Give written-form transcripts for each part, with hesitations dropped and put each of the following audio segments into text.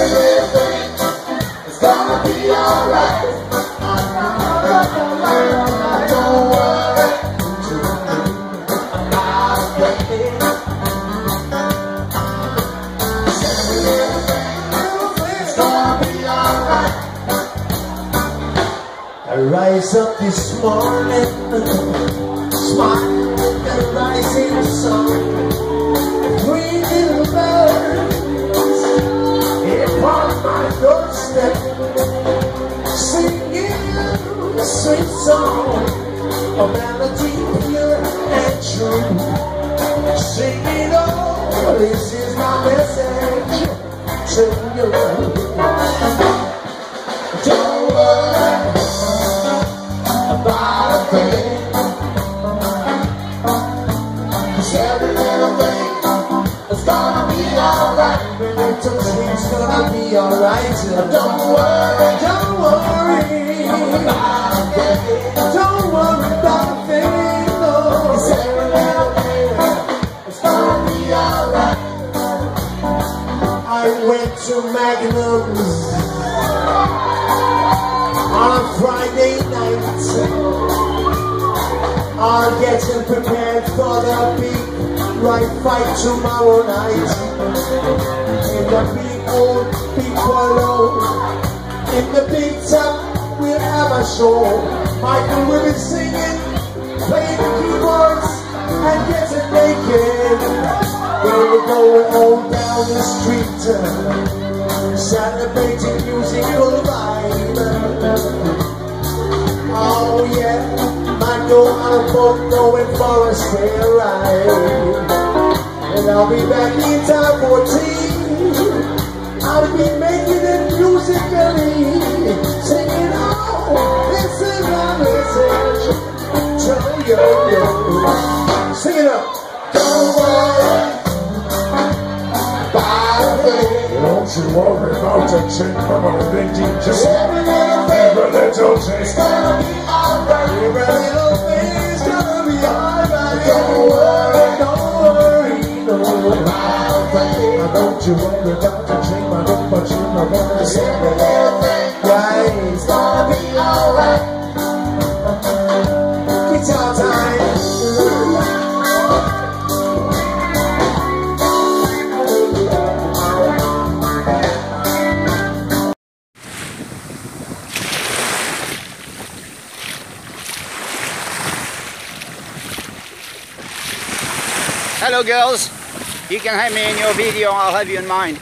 It's gonna be alright. Don't worry about a thing. It's gonna be alright. I rise up this morning, smile with the rising sun. Three little birds upon my doorstep, singing a sweet song, a melody pure and true. Singing, oh, this is my message to you. Don't worry about a thing, 'cause every little thing is gonna be alright. It's gonna be alright. Don't worry about a thing. Don't worry about a thing, no. 'Cause every little thing is gonna be alright. I went to Magnum's on Friday night, I'm getting prepared for the big right fight tomorrow night. In the big old big hollow, in the big top, we'll have a show. Michael will be singing, playing the keyboards, and getting naked. We're going all down the street, celebrating musical vibe. Oh yeah, might go on a boat going for a sleigh ride. And I'll be back in time for tea. I'll be making it musically, singing, oh, this is my message to you. Sing it up. Don't worry about a thing. Don't you worry about a thing, from a big deep just every little thing. Every little thing. It's gonna be alright. Every little thing is gonna be alright. Don't worry about a thing. Don't you worry about a thing, I don't want you to worry. Every little thing, right, it's gonna be alright. Guitar time. Hello girls, you can have me in your video, I'll have you in mine.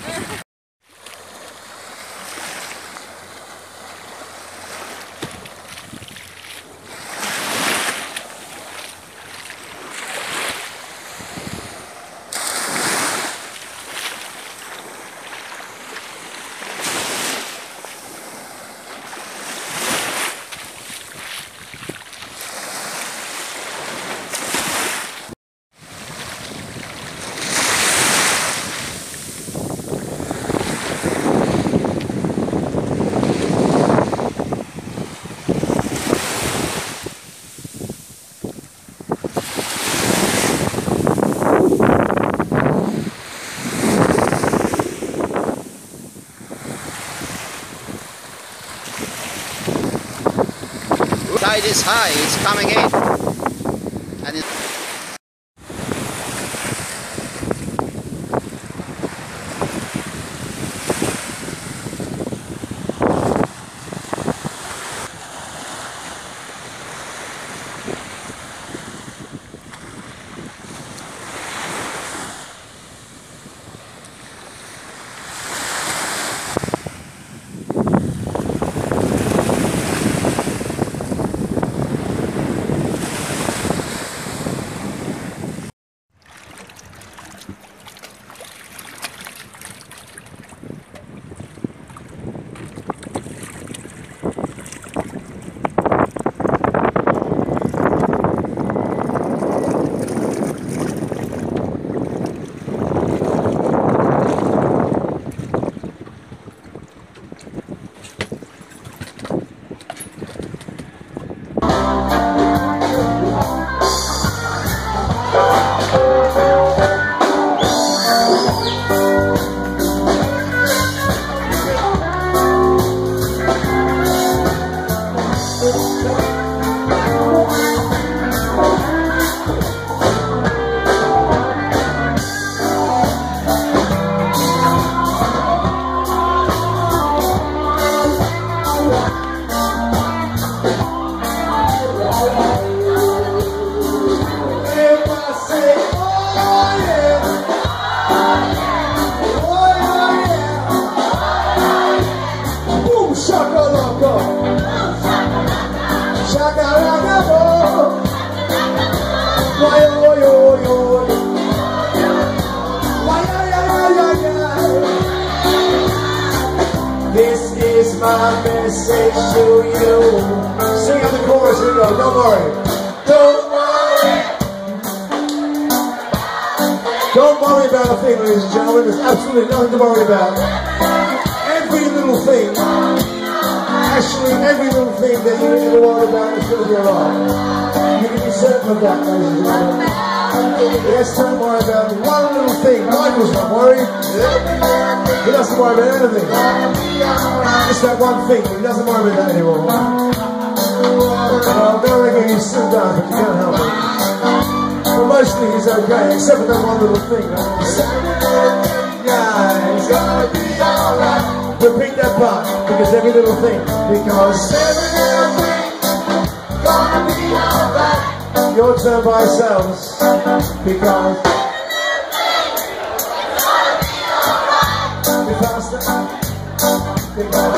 Tide is high, it's coming in. And my message to you. Sing out the chorus, here we go, don't worry. Don't worry. Don't worry about a thing, ladies and gentlemen. There's absolutely nothing to worry about. Every little thing, actually every little thing that you need to worry about is going to be alright. You can be certain of that, ladies and gentlemen. Yes, don't worry about one little thing. Michael's not worried. He doesn't worry about anything. Just that one thing. He doesn't worry about that anymore. Well, now again, he's still down, but you can't help it. But mostly he's okay, except for that one little thing. Yeah, it's gonna be alright. Repeat that part, because every little thing. Because every little thing gonna be alright. Your turn by yourselves, because be faster, because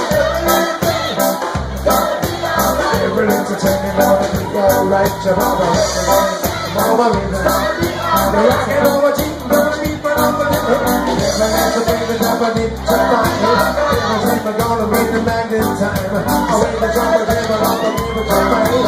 every entertaining moment we go right to Mama Rita. The rock and roll team gonna be put up a little. Never has a baby never need to find it. We're gonna meet the man in time. Away the trouble, never up a people to find.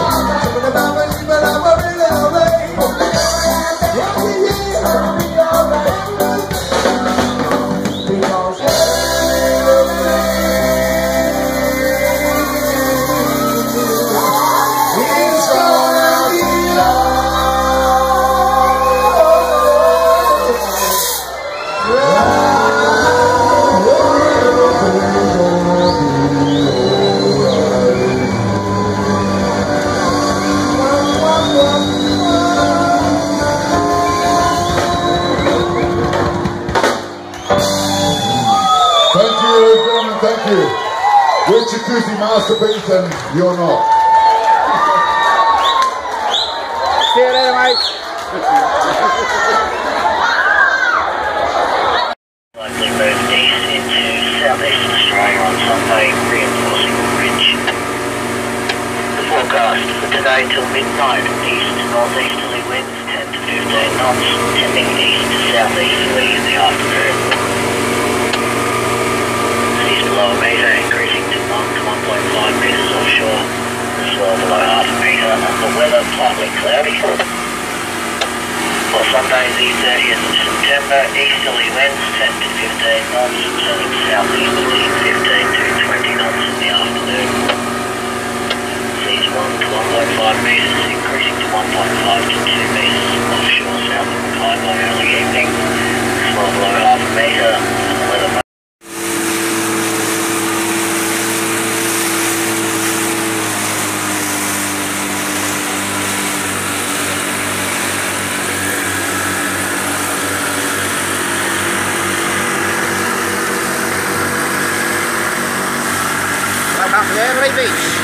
Thank you. We're Jacuzzi Masterpiece and you're not. See you later, mate. Likely moved east into southeast Australia on Sunday, reinforcing the ridge. The forecast for today till midnight, east to northeasterly winds 10 to 15 knots, tending east to southeasterly in the afternoon. Below a metre, increasing to 1 to 1.5 metres offshore, as well below half a metre, and the weather partly cloudy. For Sunday the 30th of September, easterly winds 10 to 15 knots, turning southeasterly 15 to 20 knots in the afternoon. Seas 1 to 1.5 metres, increasing to 1.5 to 2 metres offshore south of Mackay by early evening, as well below half a metre, and the weather Welcome to Everly Beach.